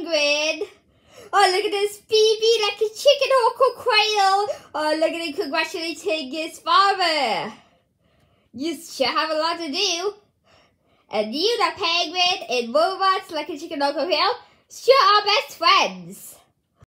penguin. Oh, look at this BB like a chicken hawk or quail. Oh, look at him congratulating his father. You sure have a lot to do. And you, the penguin, in robots like a chicken hawk or quail, sure are best friends.